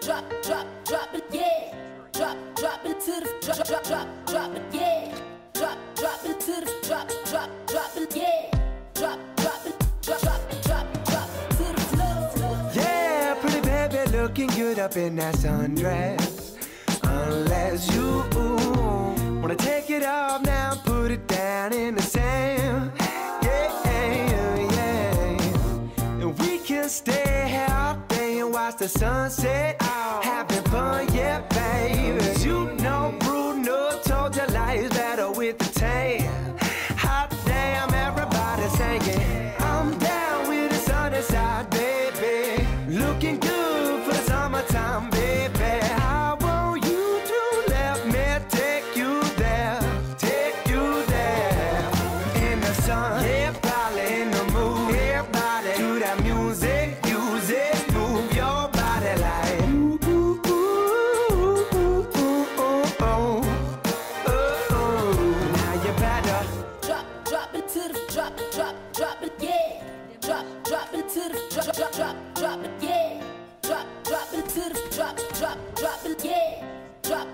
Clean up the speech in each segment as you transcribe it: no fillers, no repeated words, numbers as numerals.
drop it, yeah. Drop it to the drop it, yeah. Drop it to the drop it, yeah. Drop it to the floor. Yeah, pretty baby looking good up in that sundress. Unless you wanna take it off now and put it down in the sand. And we can stay out there and watch the sunset, having fun, yeah, baby. You know Bruno told you life's better with the tan. Hot damn, everybody singing. I'm down with the sunny side, baby. Looking good for the summertime, baby. I want you to let me take you there, in the sun, yeah, probably in the mood, everybody to that music, move your body like ooh, ooh, ooh, ooh, ooh, ooh, ooh. Now you better drop it to the drop it, yeah. Drop it to the drop it, yeah. Drop it to the drop it, yeah. Drop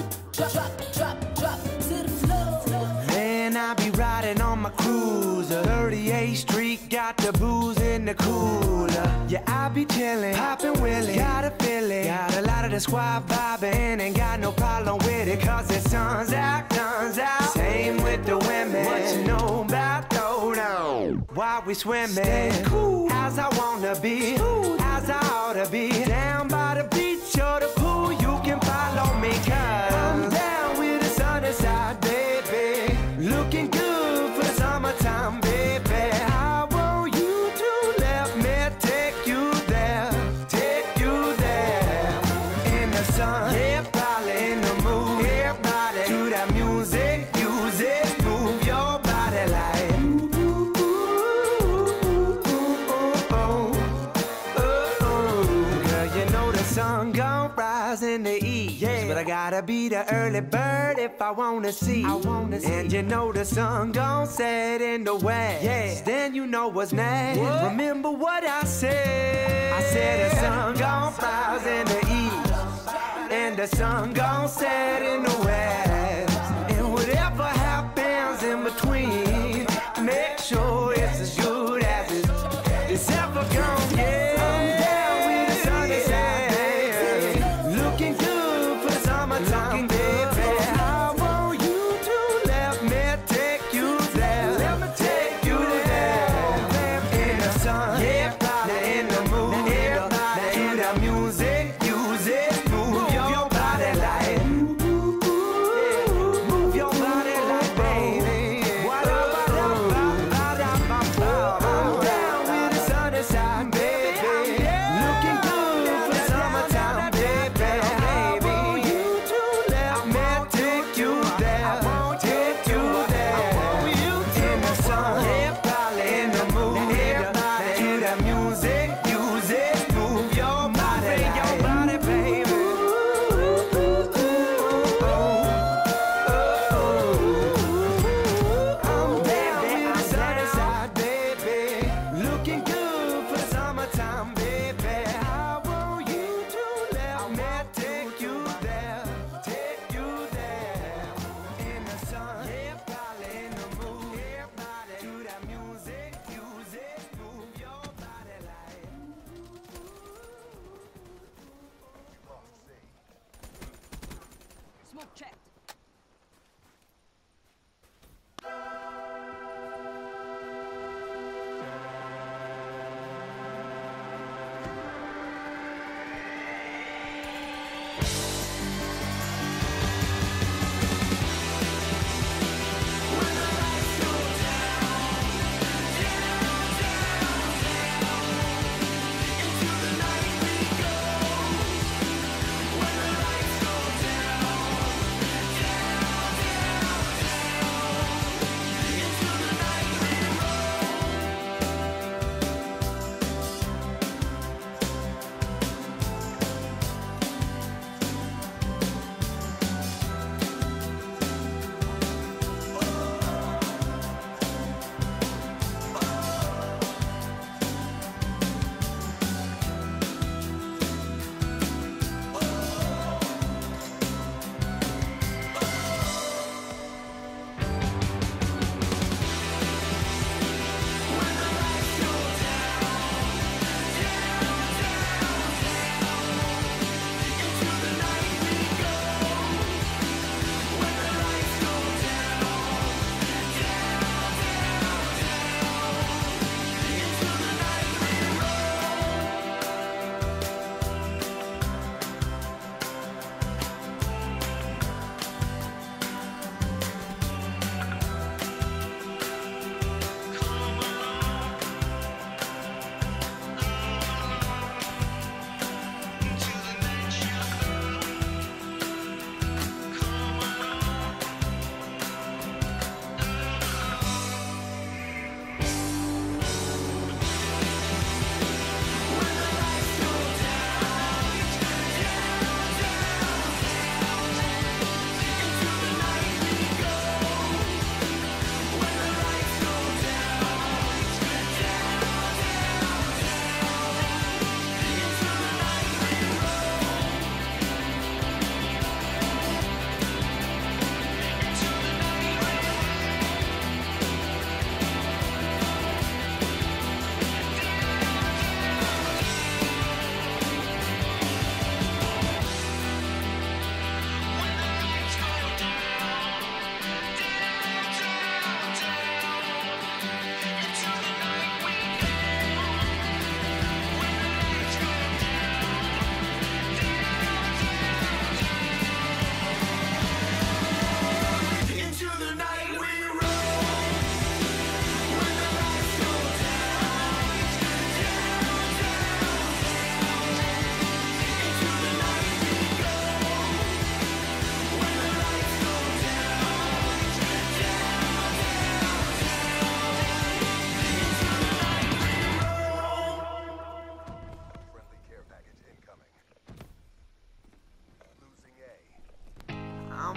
it to the floor. Man, I be riding on my cruiser, 38th Street, got the booze in the cooler. Yeah, I be chillin', poppin' Willie, got a feeling, got a lot of the squad vibin', ain't got no problem with it, cause the sun's out, Same with the women, what you know about though, no? While we swimming, stay cool, as I wanna be, as I ought to be, down by the beach or the pool, you can follow me, cause I'm down with the sunny side, baby. Looking good for the summertime, baby. I want you to let me take you there, in the sun, yeah, probably in the mood, everybody to that music, move your body like ooh, ooh, ooh, ooh, ooh, ooh. Girl, you know the sun gon' rise in the east, yeah, but I gotta be the early bird if I wanna see. And you know the sun gon' set in the west, yeah, then you know what's next. What? Remember what I said? I said the sun gon' rise in the east, and the sun gon' set in the west. And whatever happens in between, make sure it's as good as it's ever gonna get. I'm down with the sunny side, baby. Looking good for the summertime, baby. I want you to let me take you there, in the sun, yeah, probably in the mood, everybody to the music, move your body like ooh, ooh, move your body like baby.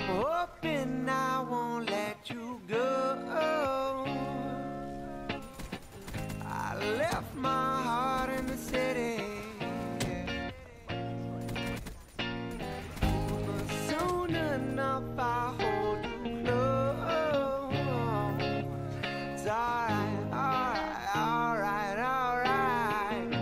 hoping I won't let you go. I left my heart in the city, but soon enough I hold you close. It's alright, alright, alright,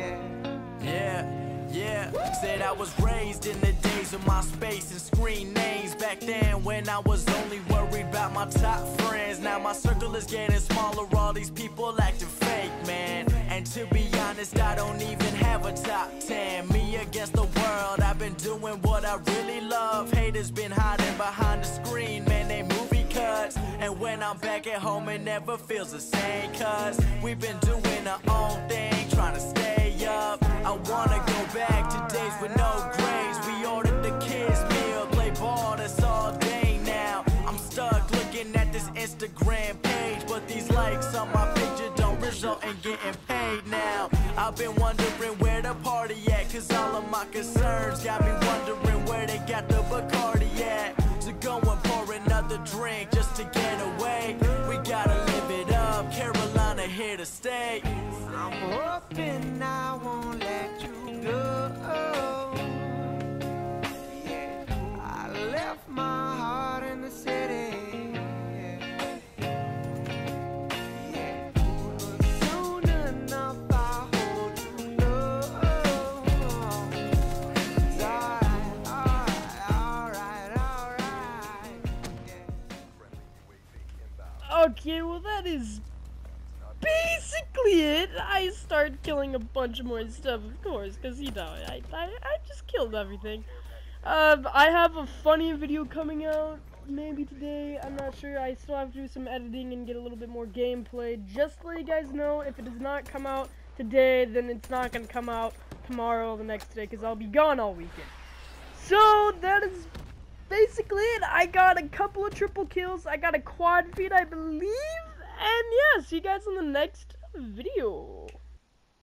yeah. Said I was raised in the days of MySpace and screen names. Back then when I was only worried about my top friends. Now my circle is getting smaller, all these people acting fake, man. And to be honest, I don't even have a top 10. Me against the world, I've been doing what I really love. Haters been hiding behind the screen, man, they movie cuts. And when I'm back at home, it never feels the same, cause we've been doing our own thing, trying to stay up. I wanna go back to days with no grades. We ordered the kids meal, play ball, that's all day now. I'm stuck looking at this Instagram page, but these likes on my picture don't result in getting paid now. I've been wondering where the party at, cause all of my concerns got me wondering where they got the Bacardi at. So go and pour another drink just to get away. We gotta live it up, Carolina here to stay. I'm hoping I won't let you go. Yeah, I left my heart in the city. Yeah, but soon enough I hold you close. It's alright, yeah. Okay, well that is basically it. I start killing a bunch more stuff, of course, because you know, I just killed everything. I have a funny video coming out maybe today, I'm not sure. I still have to do some editing and get a little bit more gameplay. Just to let you guys know, if it does not come out today, then it's not going to come out tomorrow or the next day, because I'll be gone all weekend. So that is basically it. I got a couple of triple kills, I got a quad feed, I believe. And yeah, see you guys in the next video.